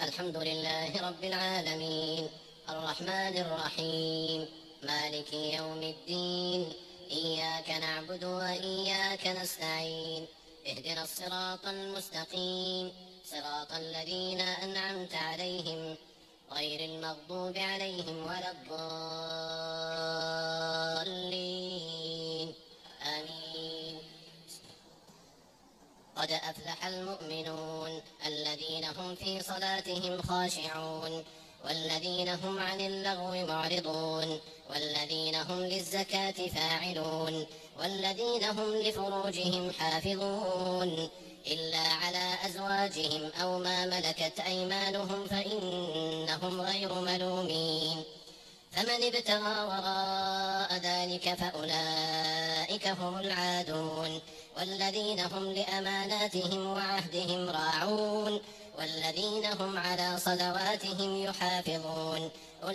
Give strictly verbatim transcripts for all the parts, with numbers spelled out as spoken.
الحمد لله رب العالمين الرحمن الرحيم مالك يوم الدين إياك نعبد وإياك نستعين اهدنا الصراط المستقيم صراط الذين أنعمت عليهم غير المغضوب عليهم ولا الضالين آمين. قد أفلح المؤمنون الذين هم في صلاتهم خاشعون والذين هم عن اللغو معرضون والذين هم للزكاة فاعلون والذين هم لفروجهم حافظون إلا على أزواجهم أو ما ملكت أيمانهم فإنهم غير ملومين. فمن ابتغى وراء ذلك فأولئك هم العادون والذين هم لأماناتهم وعهدهم راعون والذين هم على صلواتهم يحافظون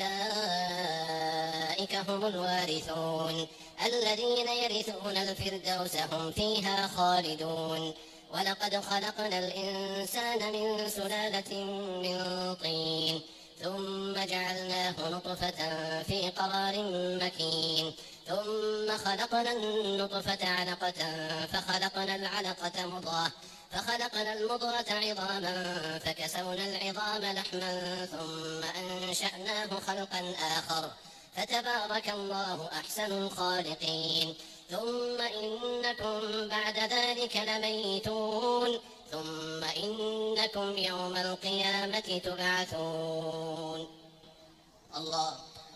أولئك هم الوارثون الذين يرثون الفردوس هم فيها خالدون. ولقد خلقنا الإنسان من سلالة من طين ثم جعلناه نطفة في قرار مكين ثم خلقنا النطفة علقة فخلقنا العلقة مضغة فخلقنا المضغة عظاما فكسونا العظام لحما ثم أنشأناه خلقا آخر فتبارك الله أحسن الخالقين. ثم إنكم بعد ذلك لميتون ثم إنكم يوم القيامة تبعثون. الله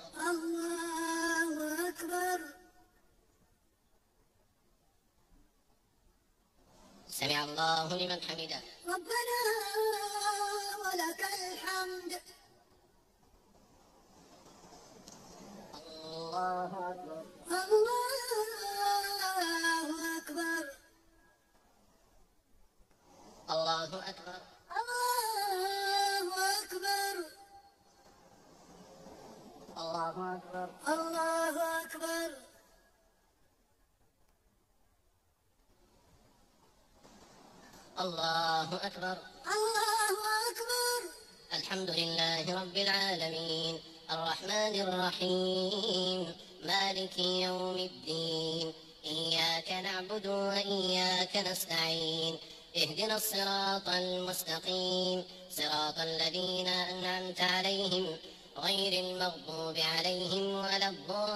الله أكبر. سمع الله لمن حمده. ربنا ولك الحمد. الله أكبر. الله أكبر. الله أكبر. الله أكبر. الله أكبر. الله أكبر. الله أكبر. الله أكبر. الحمد لله رب العالمين الرحمن الرحيم مالك يوم الدين إياك نعبد وإياك نستعين اهدنا الصراط المستقيم صراط الذين أنعمت عليهم غير المغضوب عليهم ولا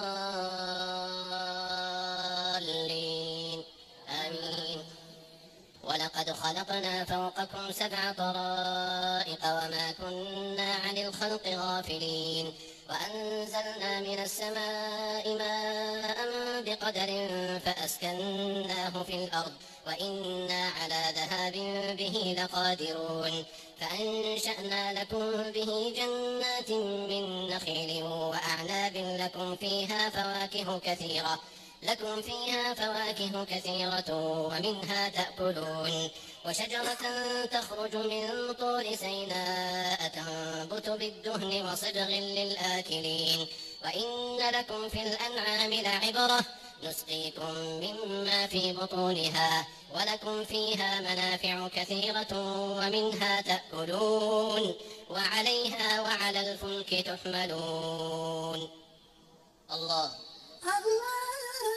الضالين آمين. ولقد خلقنا فوقكم سبع طرائق وما كنا عن الخلق غافلين وأنزلنا من السماء ماء بقدر فأسكناه في الأرض وإنا على ذهاب به لقادرون. فأنشأنا لكم به جنات من نخيل وأعناب لكم فيها فواكه كثيرة لكم فيها فواكه كثيرة ومنها تأكلون وشجرة تخرج من طور سيناء تنبت بالدهن وصبغ للآكلين وإن لكم في الأنعام لعبرة نسقيكم مما في بطونها ولكم فيها منافع كثيرة ومنها تأكلون وعليها وعلى الفلك تحملون. الله الله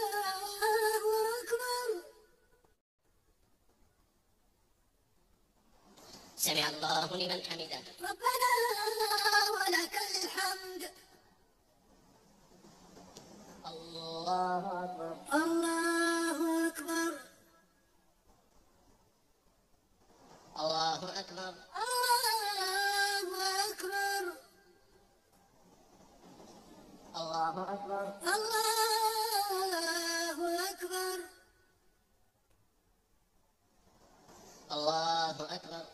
أكبر. سمع الله لمن حمده. ربنا ولك الحمد. الله أكبر. الله أكبر. الله أكبر. الله أكبر. الله أكبر. الله أكبر. الله أكبر.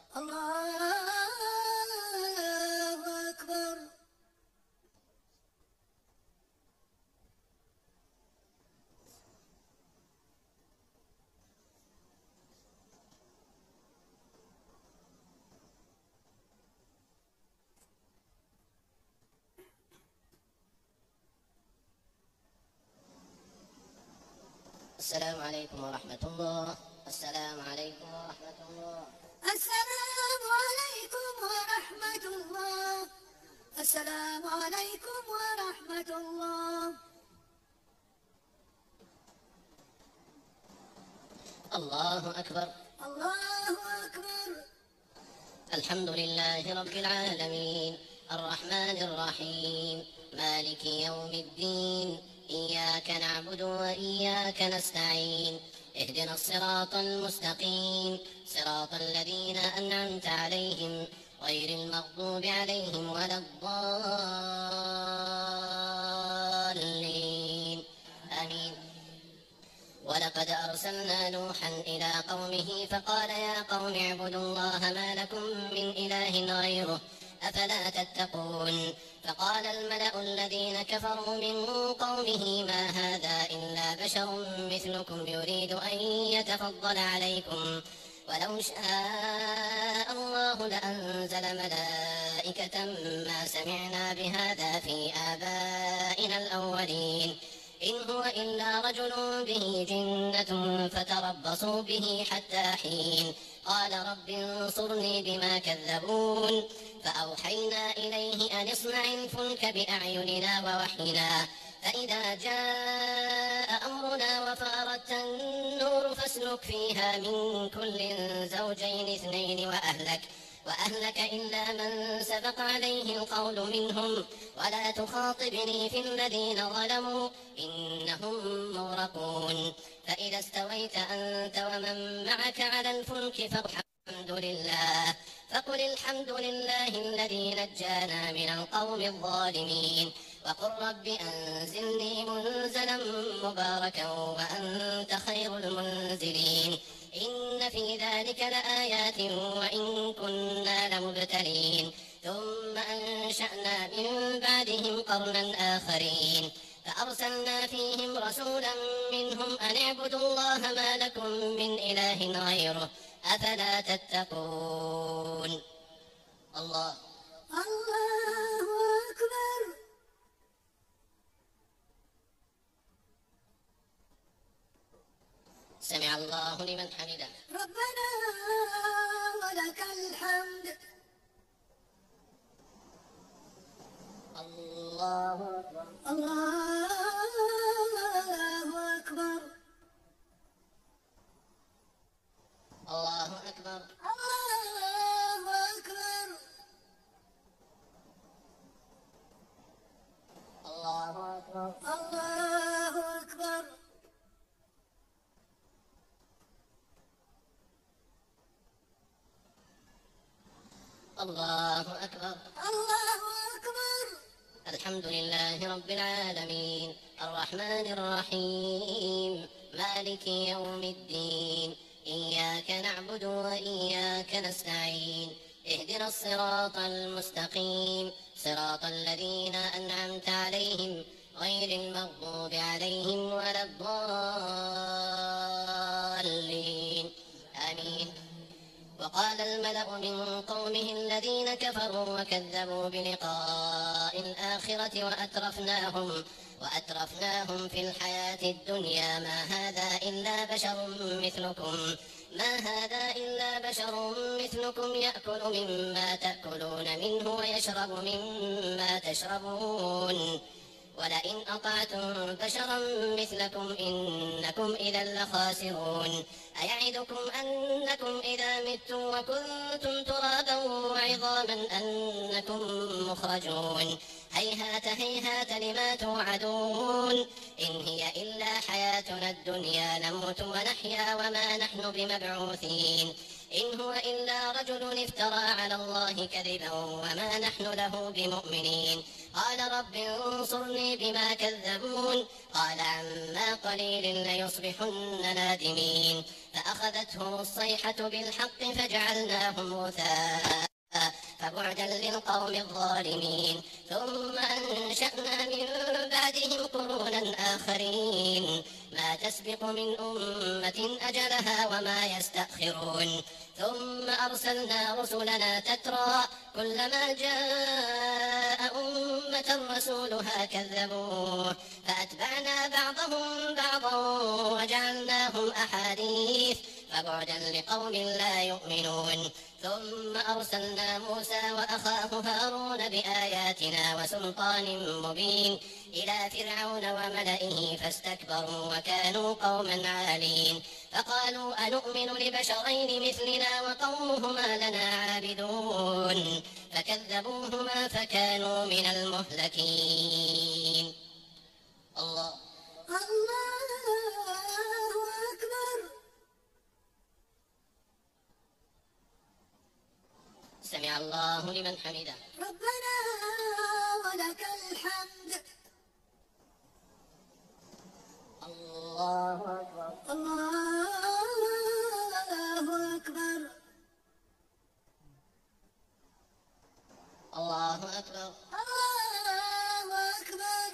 الله أكبر. السلام عليكم ورحمة الله. السلام عليكم ورحمة الله. السلام عليكم عليكم ورحمة الله. السلام عليكم ورحمة الله. الله أكبر. الله أكبر. الحمد لله رب العالمين الرحمن الرحيم مالك يوم الدين إياك نعبد وإياك نستعين اهدنا الصراط المستقيم صراط الذين أنعمت عليهم غير المغضوب عليهم ولا الضالين آمين. ولقد أرسلنا نوحا إلى قومه فقال يا قوم اعبدوا الله ما لكم من إله غيره أفلا تتقون. فقال الملأ الذين كفروا من قومه ما هذا إلا بشر مثلكم يريد أن يتفضل عليكم ولو شاء الله لأنزل ملائكة ما سمعنا بهذا في آبائنا الأولين إن هو إلا رجل به جنة فتربصوا به حتى حين. قال رب انصرني بما كذبون. فأوحينا إليه أن اصنع الفلك بأعيننا ووحينا فإذا جاء أمرنا وفارت النور فاسلك فيها من كل زوجين اثنين وأهلك وأهلك إلا من سبق عليه القول منهم ولا تخاطبني في الذين ظلموا إنهم مغرقون. فإذا استويت أنت ومن معك على الفلك فقل الحمد لله فقل الحمد لله الذي نجانا من القوم الظالمين وقل رب أنزلني منزلا مباركا وأنت خير المنزلين. إن في ذلك لآيات وإن كنا لمبتلين ثم أنشأنا من بعدهم قرنا آخرين فأرسلنا فيهم رسولا منهم أن اعبدوا الله ما لكم من إله غيره أفلا تتقون. الله الله أكبر. سمع الله لمن حمده. ربنا ولك الحمد. الله أكبر. الله أكبر. الله أكبر. الله أكبر. الله أكبر. الله أكبر. الله أكبر. الله أكبر. الحمد لله رب العالمين الرحمن الرحيم مالك يوم الدين إياك نعبد وإياك نستعين اهدنا الصراط المستقيم صراط الذين أنعمت عليهم غير المغضوب عليهم ولا الضالين آمين. وقال الملأ من قومه الذين كفروا وكذبوا بلقاء الآخرة وأترفناهم وأترفناهم في الحياة الدنيا ما هذا إلا بشر مثلكم ما هذا إلا بشر مثلكم يأكل مما تأكلون منه ويشرب مما تشربون ولئن أطعتم بشرا مثلكم إنكم إذا لخاسرون. أيعدكم أنكم إذا متم وكنتم ترابا وعظاما أنكم مخرجون هيهات هيهات لما توعدون إن هي إلا حياتنا الدنيا نموت ونحيا وما نحن بمبعوثين إن هو إلا رجل افترى على الله كذبا وما نحن له بمؤمنين. قال رب انصرني بما كذبون قال عما قليل ليصبحن نادمين فأخذتهم الصيحة بالحق فجعلناهم غثاء فبعدا للقوم الظالمين. ثم أنشأنا من بعدهم قرونا آخرين ما تسبق من أمة أجلها وما يستأخرون. ثم أرسلنا رسلنا تترى كلما جاء أمة رسولها كذبوه فأتبعنا بعضهم بعضا وجعلناهم وأخبرهم أحاديث فبعدا لقوم لا يؤمنون. ثم أرسلنا موسى وأخاه هارون بآياتنا وسلطان مبين إلى فرعون وملئه فاستكبروا وكانوا قوما عالين. فقالوا أنؤمن لبشرين مثلنا وقومهما لنا عابدون فكذبوهما فكانوا من المهلكين. الله الله أكبر. سمع الله لمن حمده. ربنا ولك الحمد. الله أكبر. الله أكبر. الله أكبر. الله أكبر.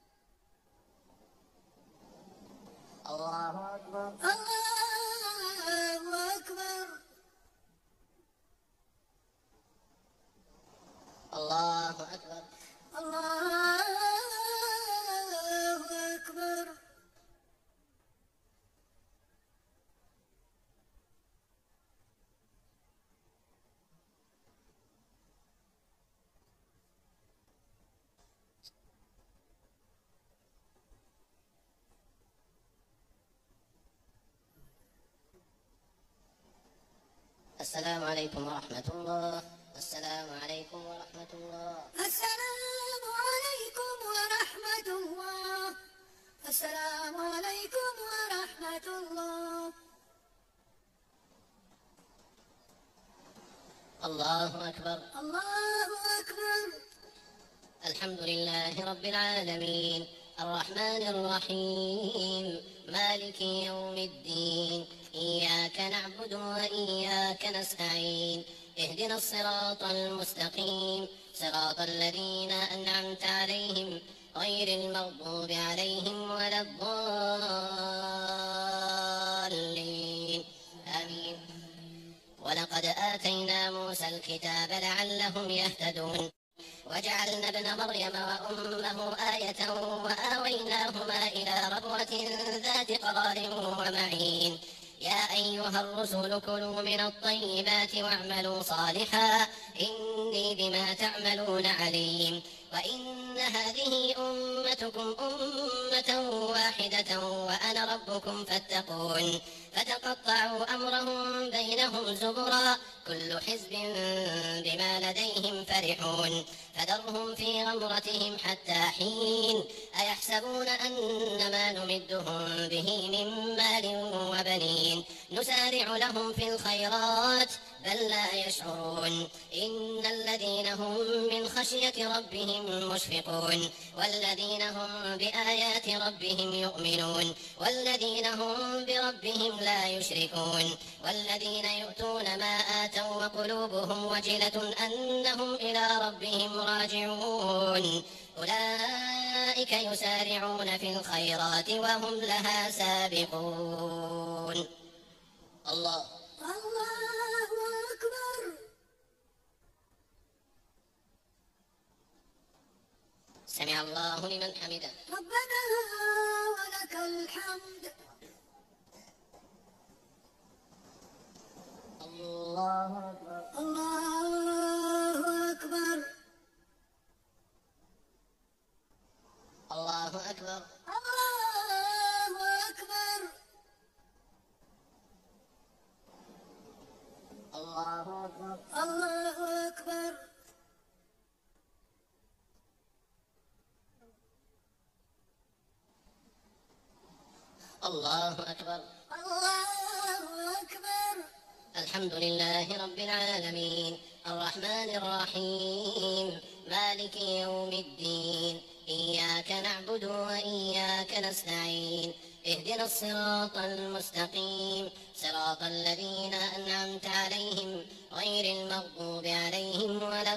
الله أكبر. الله أكبر. الله أكبر. الله أكبر. السلام عليكم ورحمة الله. السلام عليكم ورحمة الله. السلام عليكم ورحمة الله. السلام عليكم ورحمة الله. الله أكبر. الله أكبر. الحمد لله رب العالمين الرحمن الرحيم مالك يوم الدين إياك نعبد وإياك نستعين اهدنا الصراط المستقيم صراط الذين أنعمت عليهم غير المغضوب عليهم ولا الضالين آمين. ولقد آتينا موسى الكتاب لعلهم يهتدون وجعلنا ابن مريم وأمه آية وآويناهما إلى ربوة ذات قرار ومعين. يا أيها الرسل كلوا من الطيبات واعملوا صالحا إني بما تعملون عليم. وإن هذه أمتكم أمة واحدة وأنا ربكم فاتقون. فتقطعوا أمرهم بينهم زبرا كل حزب بما لديهم فرحون. فذرهم في غمرتهم حتى حين أيحسبون أن ما نمدهم به من مال وبنين نسارع لهم في الخيرات بل لا يشعرون. إن الذين هم من خشية ربهم مشفقون والذين هم بآيات ربهم يؤمنون والذين هم بربهم لا يشركون والذين يؤتون ما آتوا وقلوبهم وجلة أنهم إلى ربهم راجعون أولئك يسارعون في الخيرات وهم لها سابقون. الله الله أكبر. سمع الله لمن حمده. ربنا ولك الحمد. الله أكبر. الله أكبر. الله أكبر. الله أكبر. الله أكبر. الله أكبر. الله أكبر. الله أكبر. الحمد لله رب العالمين الرحمن الرحيم مالك يوم الدين إياك نعبد وإياك نستعين اهدنا الصراط المستقيم صراط الذين أنعمت عليهم غير المغضوب عليهم ولا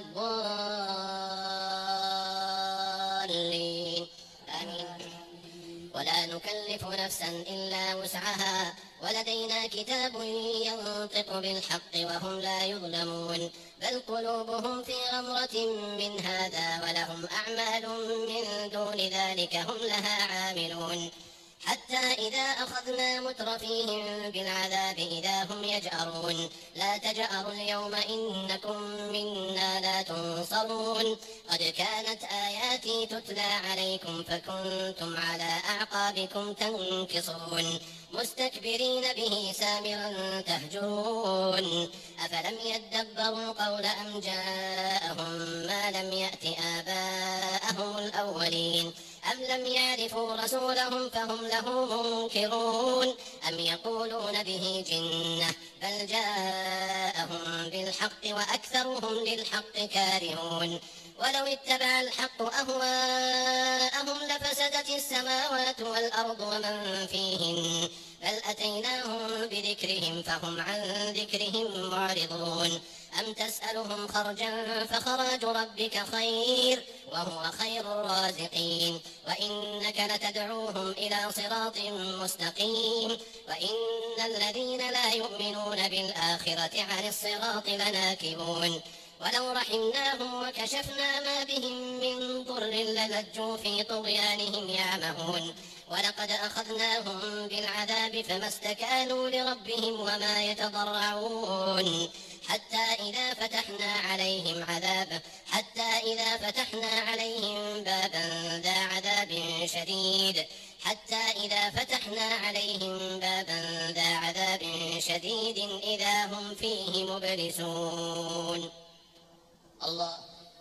الضالين آمين. ولا نكلف نفسا إلا وسعها ولدينا كتاب ينطق بالحق وهم لا يظلمون بل قلوبهم في غمرة من هذا ولهم أعمال من دون ذلك هم لها عاملون. حتى إذا أخذنا مترفيهم بالعذاب إذا هم يجأرون لا تجأروا اليوم إنكم منا لا تنصرون قد كانت آياتي تتلى عليكم فكنتم على أعقابكم تنكصون مستكبرين به سامرا تهجرون أفلم يدبروا القول أم جاءهم ما لم يأت آباءهم الأولين أم لم يعرفوا رسولهم فهم له منكرون أم يقولون به جنة بل جاءهم بالحق وأكثرهم للحق كارهون ولو اتبع الحق أهواءهم لفسدت السماوات والأرض ومن فيهن بل أتيناهم بذكرهم فهم عن ذكرهم معرضون أم تسألهم خرجا فخراج ربك خير وهو خير الرازقين وإنك لتدعوهم إلى صراط مستقيم وإن الذين لا يؤمنون بالآخرة عن الصراط لناكبون ولو رحمناهم وكشفنا ما بهم من ضر للجوا في طغيانهم يعمهون ولقد أخذناهم بالعذاب فما استكانوا لربهم وما يتضرعون حتى إذا فتحنا عليهم عذاب حتى إذا فتحنا عليهم بابا ذا عذاب شديد حتى إذا فتحنا عليهم بابا ذا عذاب شديد إذا هم فيه مبلسون. الله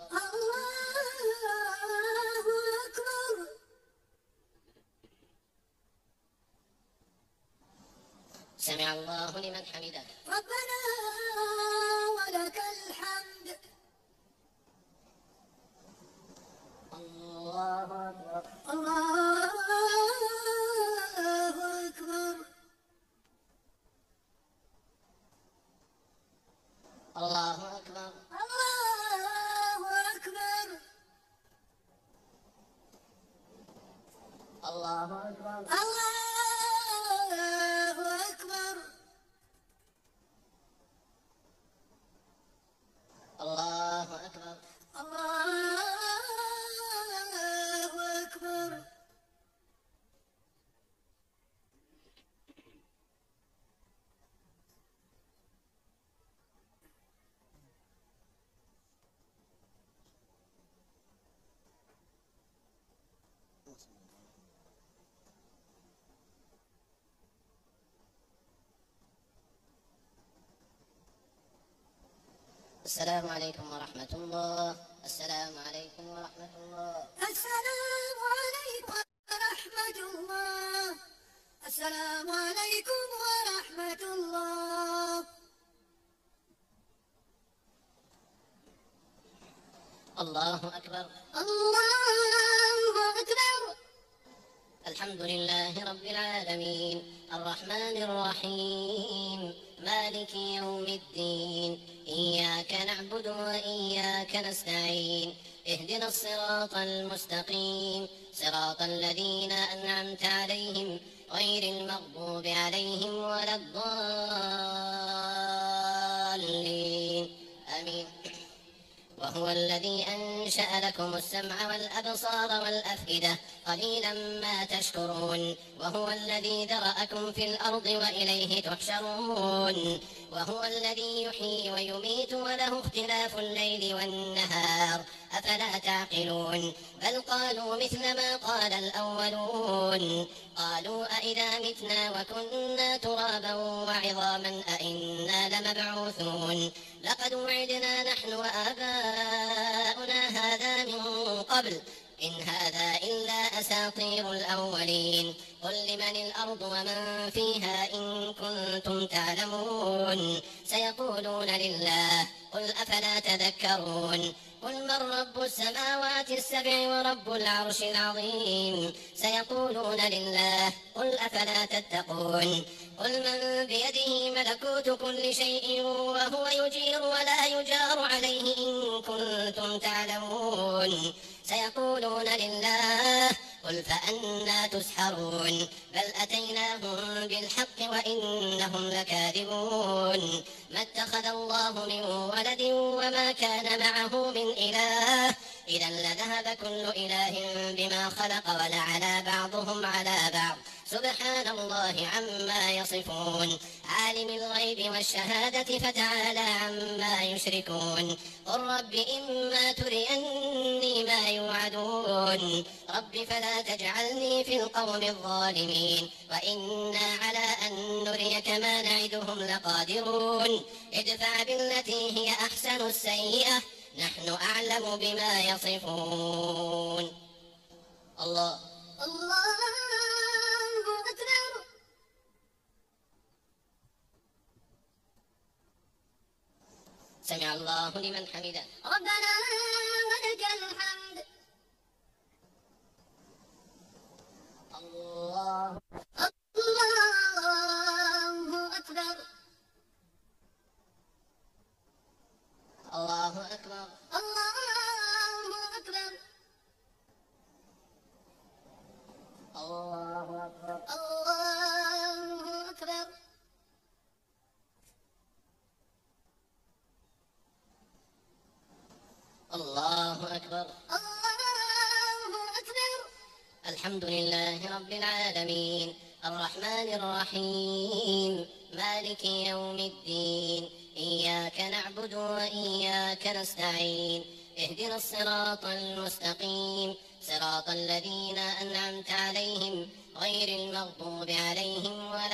الله أكبر. سمع الله لمن حمده. ربنا ولك الحمد. الله أكبر. الله أكبر. الله أكبر. الله الله أكبر. أكبر. الله أكبر. الله أكبر. الله أكبر. السلام عليكم ورحمة الله. السلام عليكم ورحمة الله. السلام عليكم ورحمة الله. السلام عليكم ورحمة الله. الله أكبر. الله أكبر. الحمد لله رب العالمين الرحمن الرحيم مالك يوم الدين إياك نعبد وإياك نستعين اهدنا الصراط المستقيم صراط الذين أنعمت عليهم غير المغضوب عليهم ولا الضالين آمين. وهو الذي أنشأ لكم السمع والأبصار والأفئدة قليلا ما تشكرون وهو الذي ذرأكم في الأرض وإليه تحشرون وهو الذي يحيي ويميت وله اختلاف الليل والنهار أفلا تعقلون بل قالوا مثل ما قال الأولون قالوا أئذا متنا وكنا ترابا وعظاما أئنا لمبعوثون لقد وعدنا نحن وآباؤنا هذا من قبل إن هذا إلا أساطير الأولين قل لمن الأرض ومن فيها إن كنتم تعلمون سيقولون لله قل أفلا تذكرون قل من رب السماوات السبع ورب العرش العظيم سيقولون لله قل أفلا تتقون قل من بيده ملكوت كل شيء وهو يجير ولا يجار عليه إن كنتم تعلمون سيقولون لله قل فأنا تسحرون بل أتيناهم بالحق وإنهم لكاذبون ما اتخذ الله من ولد وما كان معه من إله إذا لذهب كل إله بما خلق ولعلى بعضهم على بعض سبحان الله عما يصفون عالم الغيب والشهادة فتعالى عما يشركون قل رب إما تريني ما يوعدون رب فلا تجعلني في القوم الظالمين وإنا على أن نريك ما نعدهم لقادرون ادفع بالتي هي أحسن السيئة نحن أعلم بما يصفون. الله الله أكبر. سمع الله لمن حمده. ربنا ولك الحمد. الله الله أكبر. الله أكبر. الله أكبر. الله أكبر. الله أكبر. الله أكبر. الله أكبر. الحمد لله رب العالمين الرحمن الرحيم مالك يوم الدين إياك نعبد وإياك نستعين اهدنا الصراط المستقيم صراط الذين أنعمت عليهم غير المغضوب عليهم ولا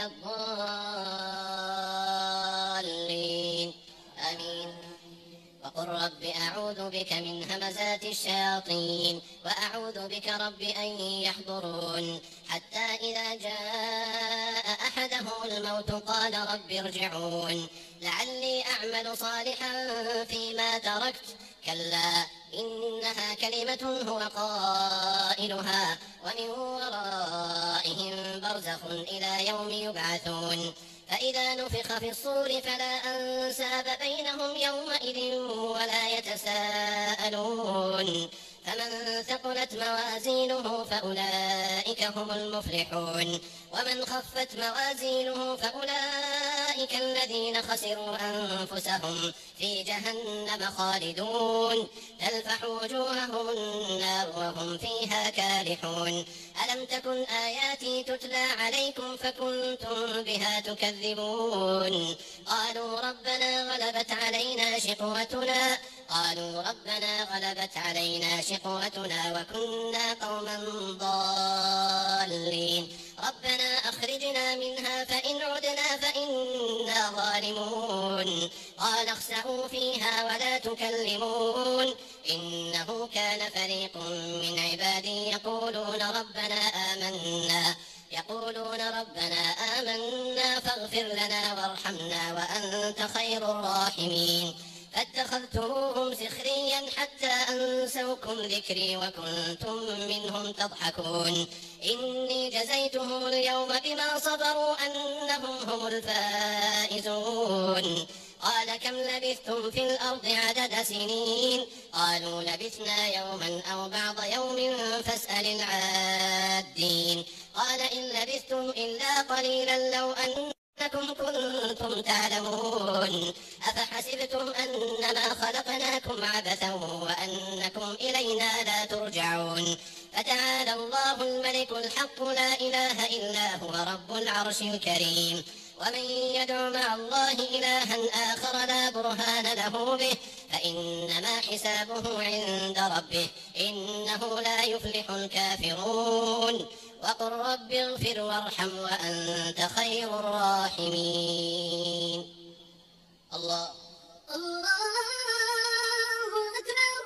الضالين آمين. وقل رب أعوذ بك من همزات الشياطين وأعوذ بك رب أن يحضرون حتى إذا جاء أحدهم الموت قال رب ارجعون لعلي أعمل صالحا فيما تركت كلا إنها كلمة هو قائلها ومن ورائهم برزخ إلى يوم يبعثون فإذا نفخ في الصور فلا أنساب بينهم يومئذ ولا يتساءلون فمن ثقلت موازينه فأولئك هم المفلحون ومن خفت موازينه فأولئك الذين خسروا أنفسهم في جهنم خالدون تلفح وجوههم النار وهم فيها كالحون ألم تكن آياتي تتلى عليكم فكنتم بها تكذبون قالوا ربنا غلبت علينا شقوتنا قالوا ربنا غلبت علينا شقوتنا وكنا قوما ضالين ربنا أخرجنا منها فإن عدنا فإنا ظالمون قال اخسئوا فيها ولا تكلمون إنه كان فريق من عبادي يقولون ربنا آمنا يقولون ربنا آمنا فاغفر لنا وارحمنا وأنت خير الراحمين فاتخذتموهم سخريا حتى أنسوكم ذكري وكنتم منهم تضحكون إني جزيتهم اليوم بما صبروا أنهم هم الفائزون قال كم لبثتم في الأرض عدد سنين قالوا لبثنا يوما أو بعض يوم فاسأل العادين قال إن لبثتم إلا قليلا لو أن أنكم كنتم تعلمون أفحسبتم أنما خلقناكم عبثا وأنكم إلينا لا ترجعون فتعالى الله الملك الحق لا إله إلا هو رب العرش الكريم ومن يدع مع الله إلها آخر لا برهان له به فإنما حسابه عند ربه إنه لا يفلح الكافرون وقل رب اغفر وارحم وأنت خير الراحمين. الله الله أكبر.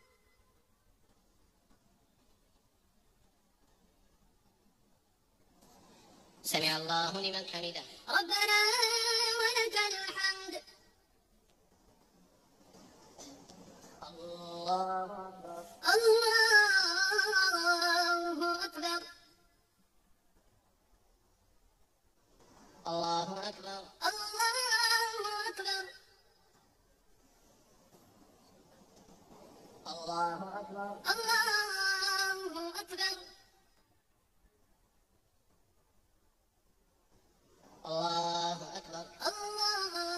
سمع الله لمن حمده. ربنا ولك الحمد. الله أكبر. الله أكبر. الله أكبر. الله أكبر. الله أكبر. الله أكبر. الله أكبر. الله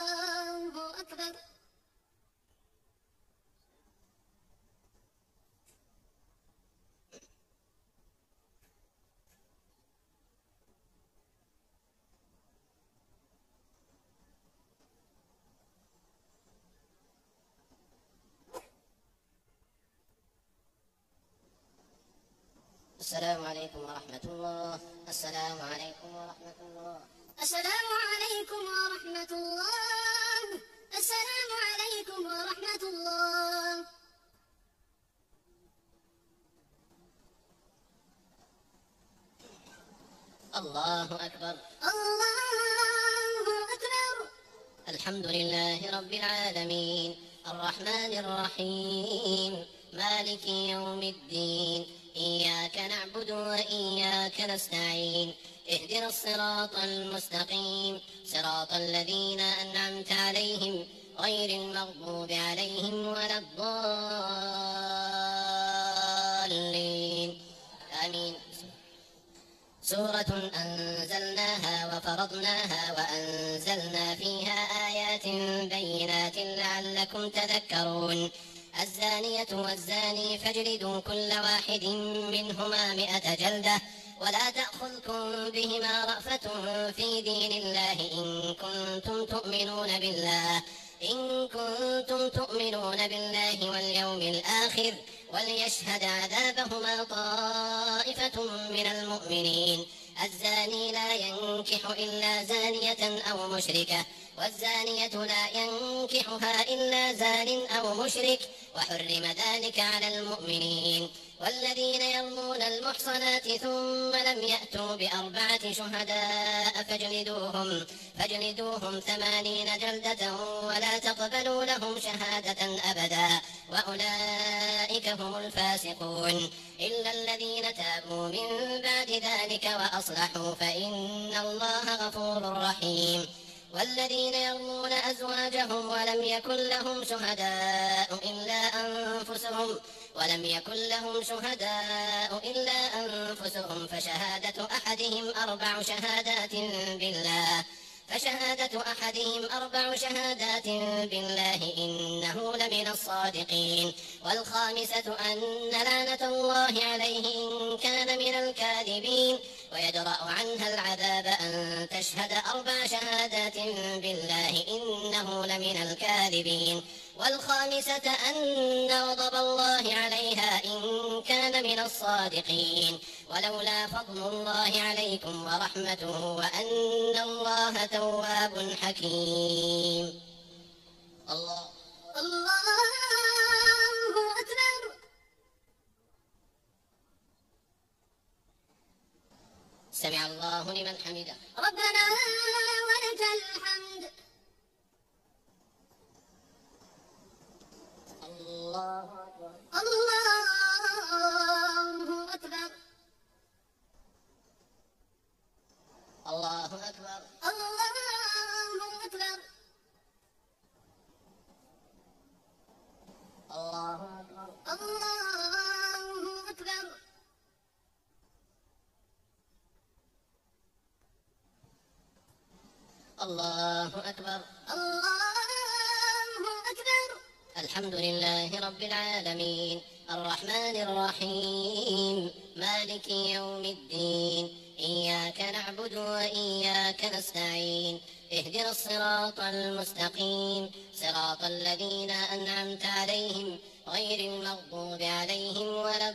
السلام عليكم ورحمة الله. السلام عليكم ورحمة الله. السلام عليكم ورحمة الله. السلام عليكم ورحمة الله. الله أكبر. الله أكبر. الحمد لله رب العالمين الرحمن الرحيم مالك يوم الدين إياك نعبد وإياك نستعين اهدنا الصراط المستقيم صراط الذين أنعمت عليهم غير المغضوب عليهم ولا الضالين آمين. سورة أنزلناها وفرضناها وأنزلنا فيها آيات بينات لعلكم تذكرون. الزانية والزاني فاجلدوا كل واحد منهما مئة جلدة ولا تأخذكم بهما رأفة في دين الله إن كنتم تؤمنون بالله إن كنتم تؤمنون بالله واليوم الآخر وليشهد عذابهما طائفة من المؤمنين. الزاني لا ينكح إلا زانية أو مشركة والزانية لا ينكحها إلا زان أو مشرك وحرم ذلك على المؤمنين. والذين يرمون المحصنات ثم لم يأتوا بأربعة شهداء فاجلدوهم فاجلدوهم ثمانين جلدة ولا تقبلوا لهم شهادة أبدا وأولئك هم الفاسقون إلا الذين تابوا من بعد ذلك وأصلحوا فإن الله غفور رحيم. والذين يرمون أزواجهم ولم يكن لهم شهداء إلا أنفسهم ولم يكن لهم شهداء إلا أنفسهم فشهادة أحدهم أربع شهادات بالله فشهادة أحدهم أربع شهادات بالله إنه لمن الصادقين. والخامسة أن لعنة الله عليه إن كان من الكاذبين ويدرأ عنها العذاب أن تشهد أربع شهادات بالله إنه لمن الكاذبين. والخامسة أن غضب الله عليها إن كان من الصادقين. ولولا فضل الله عليكم ورحمته وأن الله تواب حكيم. الله الله أكبر. سمع الله لمن حمده. ربنا ولك الحمد. الله أكبر. الله أكبر. الله أكبر. الله أكبر. الله أكبر. الله أكبر. الله أكبر. الله أكبر. الحمد لله رب العالمين الرحمن الرحيم مالك يوم الدين إياك نعبد وإياك نستعين اهدنا الصراط المستقيم صراط الذين أنعمت عليهم غير المغضوب عليهم ولا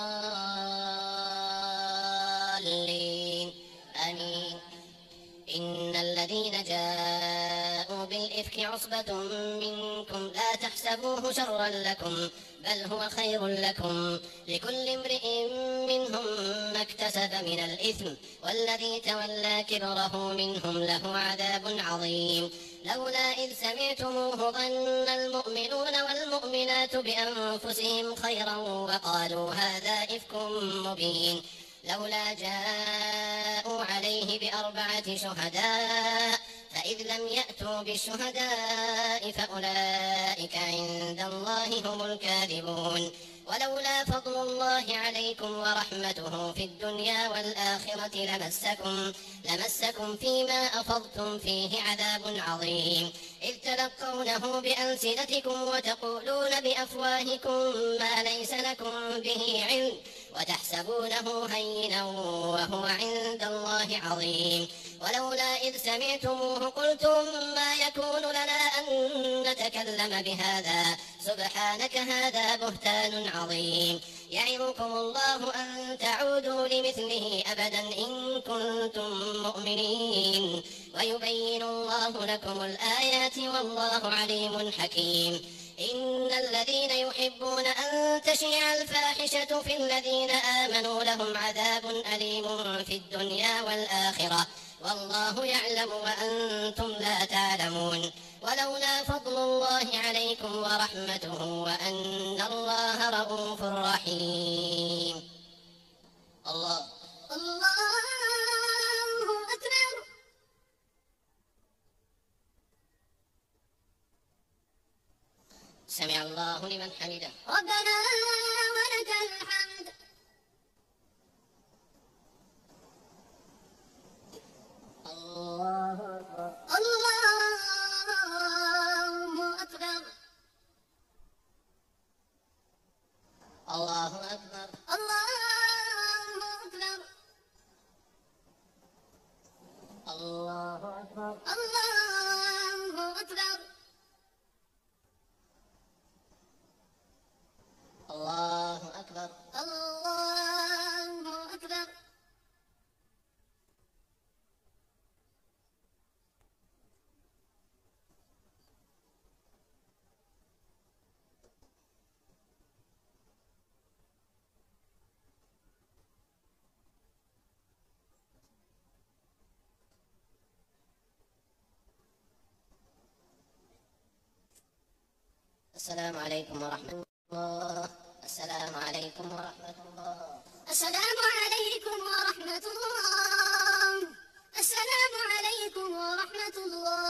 الضالين آمين. إن الذين جاءوا بالإفك عصبة منكم لا تحسبوه شرا لكم بل هو خير لكم لكل امرئ منهم ما اكتسب من الإثم والذي تولى كبره منهم له عذاب عظيم. لولا إذ سمعتموه ظن المؤمنون والمؤمنات بأنفسهم خيرا وقالوا هذا إفك مبين. لولا جاءوا عليه بأربعة شهداء فإذ لم يأتوا بالشهداء فأولئك عند الله هم الكاذبون. ولولا فضل الله عليكم ورحمته في الدنيا والآخرة لمسكم لمسكم فيما أفضتم فيه عذاب عظيم إذ تلقونه بألسنتكم وتقولون بأفواهكم ما ليس لكم به علم وتحسبونه هينا وهو عند الله عظيم. ولولا إذ سمعتموه قلتم ما يكون لنا أن نتكلم بهذا سبحانك هذا بهتان عظيم يعظكم الله أن تعودوا لمثله أبدا إن كنتم مؤمنين ويبين الله لكم الآيات والله عليم حكيم إن الذين يحبون أن تشيع الفاحشة في الذين آمنوا لهم عذاب أليم في الدنيا والآخرة والله يعلم وأنتم لا تعلمون ولولا فضل الله عليكم ورحمته وأن الله رؤوف رحيم. الله الله أكبر. سمع الله لمن حمده. ربنا ولك الحمد. الله أكبر. الله أكبر. الله أكبر. الله أكبر. الله أكبر. الله الله أكبر. أكبر. الله أكبر. السلام عليكم ورحمة الله. السلام عليكم ورحمة الله. السلام عليكم ورحمة الله. السلام عليكم ورحمة الله.